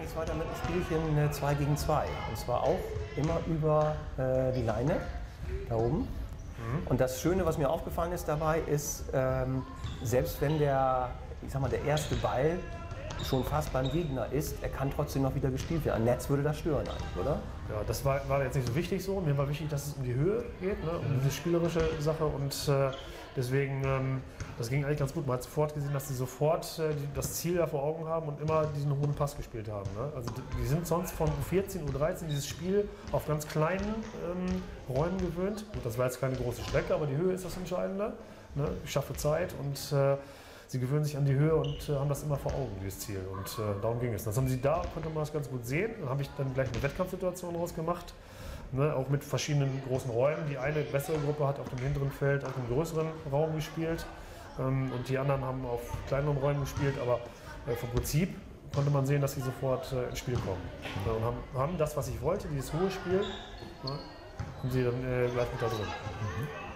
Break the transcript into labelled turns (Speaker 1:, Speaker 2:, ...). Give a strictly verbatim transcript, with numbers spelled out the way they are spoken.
Speaker 1: ging es weiter mit einem Spielchen äh, zwei gegen zwei. Und zwar auch immer über äh, die Leine, da oben. Mhm. Und das Schöne, was mir aufgefallen ist dabei, ist, ähm, selbst wenn der, ich sag mal, der erste Ball schon fast beim Gegner ist, er kann trotzdem noch wieder gespielt werden. Ein Netz würde das stören eigentlich, oder?
Speaker 2: Ja, das war, war jetzt nicht so wichtig so. Mir war wichtig, dass es um die Höhe geht, ne? Um diese spielerische Sache. Und äh, deswegen, ähm, das ging eigentlich ganz gut. Man hat sofort gesehen, dass sie sofort äh, die, das Ziel da vor Augen haben und immer diesen hohen Pass gespielt haben. Ne? Also die, die sind sonst von U vierzehn, U dreizehn dieses Spiel auf ganz kleinen ähm, Räumen gewöhnt. Gut, das war jetzt keine große Strecke, aber die Höhe ist das Entscheidende. Ne? Ich schaffe Zeit und äh, sie gewöhnen sich an die Höhe und äh, haben das immer vor Augen, dieses Ziel. Und äh, darum ging es. Das haben sie da, konnte man das ganz gut sehen. Dann habe ich dann gleich eine Wettkampfsituation rausgemacht. Ne, auch mit verschiedenen großen Räumen. Die eine bessere Gruppe hat auf dem hinteren Feld auf einem größeren Raum gespielt. Ähm, und die anderen haben auf kleineren Räumen gespielt. Aber äh, vom Prinzip konnte man sehen, dass sie sofort äh, ins Spiel kommen. Ja, und haben, haben das, was ich wollte, dieses hohe Spiel, ne, haben sie dann äh, gleich mit da drin. Mhm.